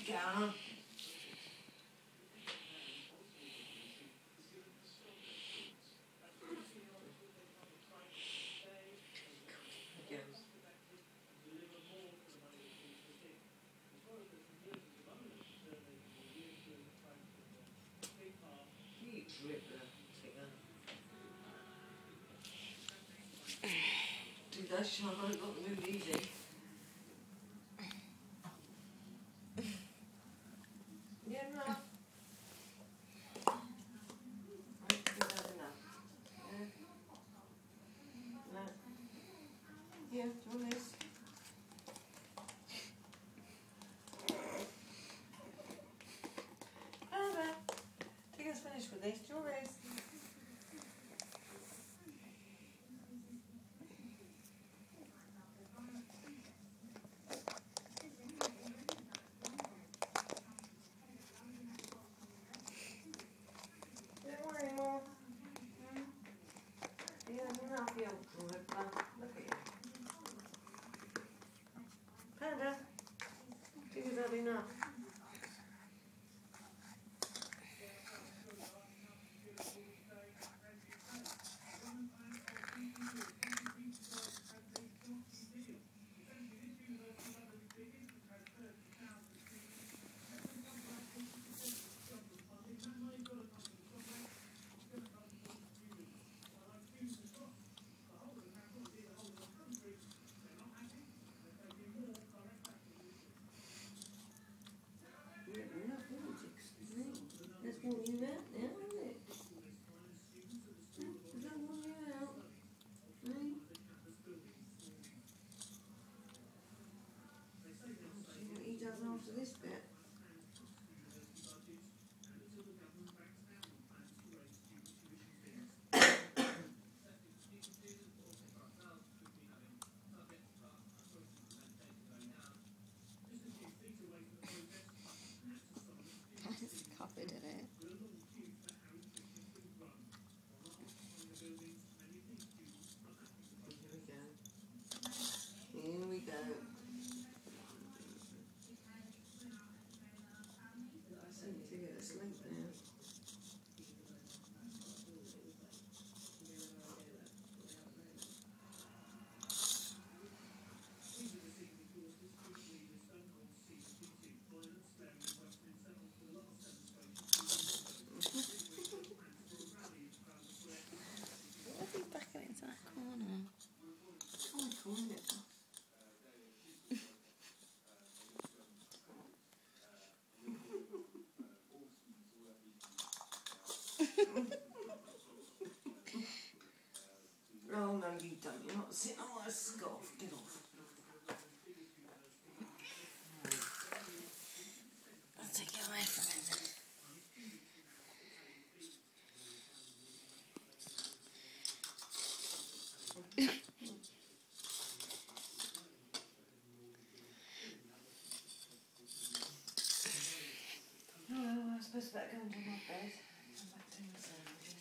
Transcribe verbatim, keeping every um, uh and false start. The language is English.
go. Do that, Sean. I've got to move easy. Yeah, enough. I think that's enough. Yeah. No. Yeah, do you want this? Over. I think it's finished with this. Do you want this? Look at you. Panda, do you have enough? That's more you out now, isn't it? Is that more you out? Hmm? See what he does after this bit. Copied it. Here we go. I seem to get asleep now. What are you backing into that corner? Oh, I called it. Oh no, you don't. You're not sitting on my scarf. Get off. I'll take it away from it then. Oh, I suppose I better go into my bed. Come back to the sandwich.